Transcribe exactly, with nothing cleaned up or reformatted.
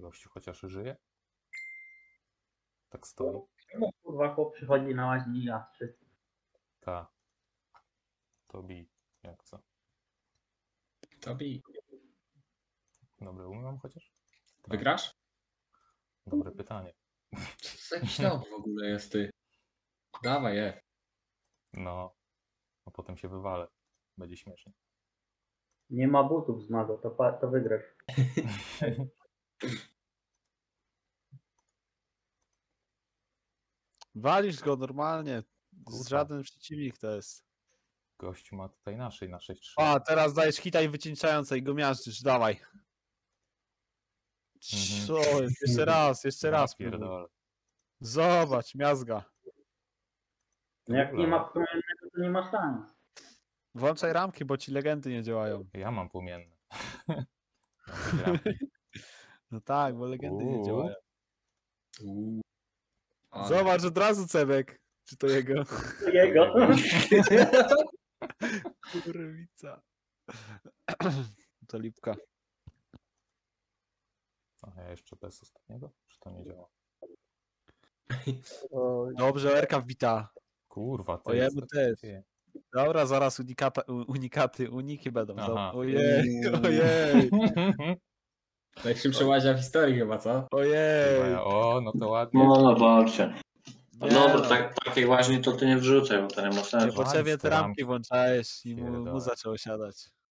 Gościu chociaż żyje? Tak stoi. No, kurwa, chłop przychodzi na łaźni i ja wszyscy. Ta. To bij, jak co. To bij. Dobre umiem chociaż? Wygrasz? Dobre pytanie. Co za jakiś nob w ogóle jest ty? Dawaj, je. No. A potem się wywalę. Będzie śmiesznie. Nie ma butów z Mago, to, pa- to wygrasz. Walisz go normalnie. Kurwa. Żaden przeciwnik to jest. Gościu ma tutaj naszej na sześć trzy. A, teraz dajesz hita i wycieńczające i go miażdżysz, dawaj. Mhm. Co jest? Jeszcze raz, jeszcze raz. spróbuj. Pierdolę. Zobacz, miazga. No jak nie ma Dobra. płomiennego, to nie ma szans. Włączaj ramki, bo ci legendy nie działają. Ja mam płomienne. Ja wygram. No tak, bo legendy nie Uuu. działają. Uuu. Ale- Zobacz od razu, Cebek. Czy to jego? To jego. Kurwica. To lipka. A ja jeszcze bez ostatniego? Czy to nie działa? Dobrze, Erka wbita. Kurwa, to O, jest... jemu też. Dobra, zaraz unikata, u- unikaty, uniki będą. Aha. Dobra. Ojej, ojej, Najszybsza łazia w historii chyba, co? ojej. O, no to ładnie. No, no, babcie. No Nie dobra, no. tak, takiej łaźni to ty nie wrzucaj, bo to nie ma sensu. Niepotrzebnie te te ramki. ramki włączałeś i mu, mu Pierdolę. zaczęło siadać.